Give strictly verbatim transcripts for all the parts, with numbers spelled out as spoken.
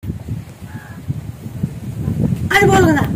అది పోదు కదా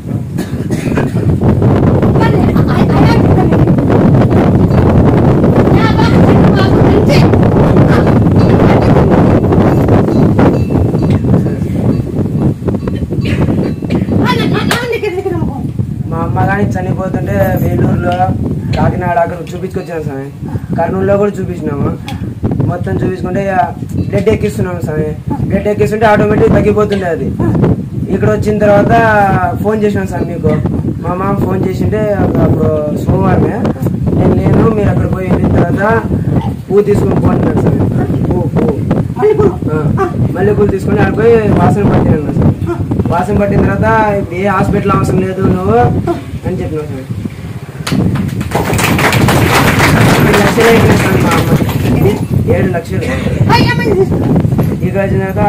మా అమ్మ కానీ చనిపోతుంటే వేలూరులో కాకినాడ అక్కడ చూపించుకొచ్చినాం స్వామి. కర్నూలులో కూడా చూపించినాము. మొత్తం చూపించుకుంటే బ్లడ్ ఎక్కిస్తున్నాము స్వామి. బ్లడ్ ఎక్కిస్తుంటే ఆటోమేటిక్ తగ్గిపోతుండే అది. ఇక్కడ వచ్చిన తర్వాత ఫోన్ చేసినాం సార్ మీకు. మా మామ ఫోన్ చేసింటే అప్పుడు సోమవారమే నేను నేను మీరు అక్కడ పోయి వెళ్ళిన తర్వాత పువ్వు తీసుకుని పోతున్నాను సార్. పువ్వు పువ్వు మల్లెపూలు తీసుకుని అక్కడ పోయి వాసన పట్టినాను సార్. వాసన పట్టిన తర్వాత ఏ హాస్పిటల్ అవసరం లేదు నువ్వు అని చెప్పినావు సార్. ఏడు లక్షలు అయిపోయింది సార్ మా అమ్మ. ఏడు లక్షలు ఇక వచ్చినాక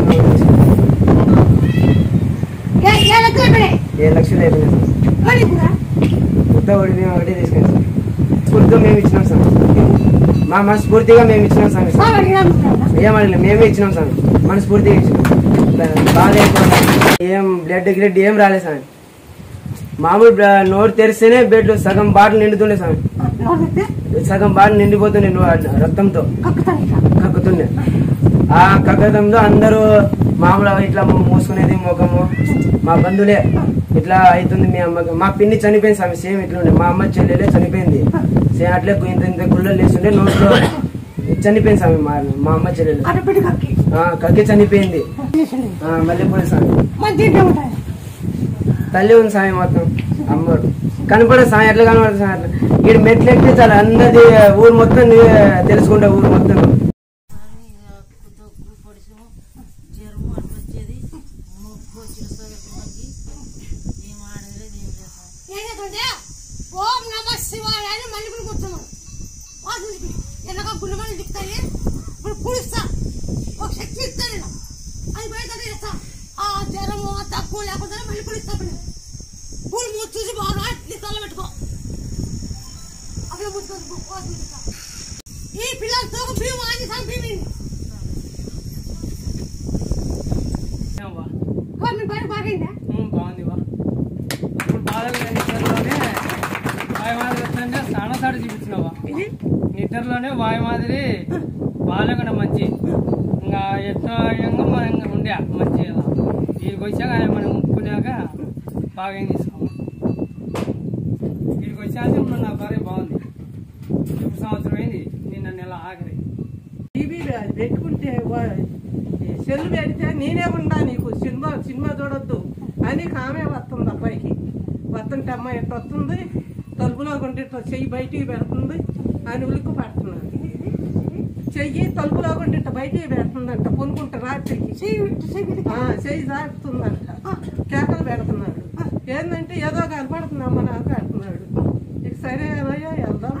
ఏడు లక్షలు అయిపోయినాయి సార్. కొత్త ఒడిని ఒకటి తీసుకెళ్ళి సార్. స్ఫూర్తిగా మేము ఇచ్చినాం సార్. మా మనస్ఫూర్తిగా మేము ఇచ్చినాం సార్. ఏమడలేదు మేమే ఇచ్చినాం సార్. మనస్ఫూర్తిగా ఇచ్చినాం. బాగా ఏం బ్లడ్ గ్లడ్ ఏం రాలేదు సార్. మామూలు నోరు తెరిస్తేనే బ్లడ్ సగం బాటిల్ నిండుతుండే సార్. సగం బాటిల్ నిండిపోతుండే రక్తంతో కక్కుతుండే. ఆ కక్కడంతో అందరూ మామూలు ఇట్లా మూసుకునేది ముఖము. మా బంధువులే ఇట్లా అవుతుంది మీ అమ్మకి. మా పిన్ని చనిపోయింది స్వామి. సేమ్ ఇట్లుండే మా అమ్మ చెల్లెలే చనిపోయింది. సేమ్ అట్లే ఇంత ఇంత గుళ్ళలు లేస్తుండే నోట్లో చనిపోయింది స్వామి. మా మా అమ్మ చెల్లెలు కక్కి చనిపోయింది. మళ్ళీ పోయి స్వామి తల్లి ఉంది స్వామి. మొత్తం అమ్మడు కనపడదు స్వామి. ఎట్లా కనపడదు స్వామి. అట్లా ఇక్కడ మెట్లు ఎక్కితే చాలా అన్నది ఊరు మొత్తం తెలుసుకుంటా. ఊరు మొత్తం ఓం నమ శివాయ అని మళ్ళీ కూర్చున్నాం. ఎలాగో గుళ్ళమని దిక్తాయి. ఇప్పుడు పూడిస్తా ఒక శక్తి ఇస్తా నేను. అది బయట చేస్తా. ఆ జ్వరము తక్కువ లేకపోతే మళ్ళీ పూడిస్తా. పూలు మూసి చూసి బాగా తల పెట్టుకో. అక్కడ ముట్టుకో. ఈ పిల్లలతో భీము అని భీమి బయట బాగైందా? బాగుంది. వాయుమాదిరి స్నాన సాడు చూపించినావా? నిద్రలోనే వాయుమాదిరి బాగా మంచి ఇంకా ఎట్లా మనం ఉండే మంచి వీడికి వచ్చాక మనం ముక్కున్నాక బాగా ఏం తీసుకోము. వీడికి వచ్చాక నా భార్య బాగుంది. ఇప్పుడు సంవత్సరం అయింది. నిన్న నెల ఆఖరి టీవీ పెట్టుకుంటే సెల్ పెడితే నేనే ఉండా నీకు సినిమా సినిమా చూడొద్దు అని కామే వస్తుంది. అబ్బాయికి వస్తుంటే అమ్మాయి ఎట్లా వస్తుంది తలుపులో కొంటే చెయ్యి బయటికి పెడుతుంది అని ఉలిక్కు పడుతున్నాడు. చెయ్యి తలుపులో కొంటే బయటికి పెడుతుందంట. కొనుక్కుంటే రాత్రికి చెయ్యి దాటుతుందంట. కేకలు పెడుతున్నాడు. ఏంటంటే ఏదో కనపడుతుంది అమ్మ నాకు పెడుతున్నాడు. ఇక సరే ఏదయ్యో వెళ్దాం.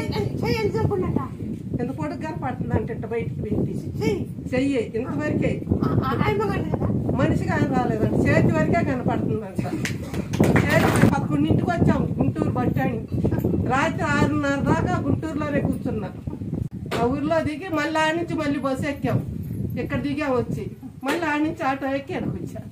ఎంత పొడుగు కనపడుతుందంట ఇట్ట బయటికి పెట్టి చెయ్యి ఇంతవరకే మనిషి కానీ రాలేదంట. చేతి వరకే కనపడుతుందంట. పదకొండింటికి వచ్చాం గుంటూరు బస్ స్టాండ్. రాత్రి ఆరున్నర దాకా గుంటూరులోనే కూర్చున్నా. ఆ ఊర్లో దిగి మళ్ళీ ఆడ నుంచి మళ్ళీ బస్సు ఎక్కాం. ఇక్కడ దిగాం వచ్చి మళ్ళీ ఆడ నుంచి ఆటో ఎక్కి ఎక్కడికి వచ్చాం.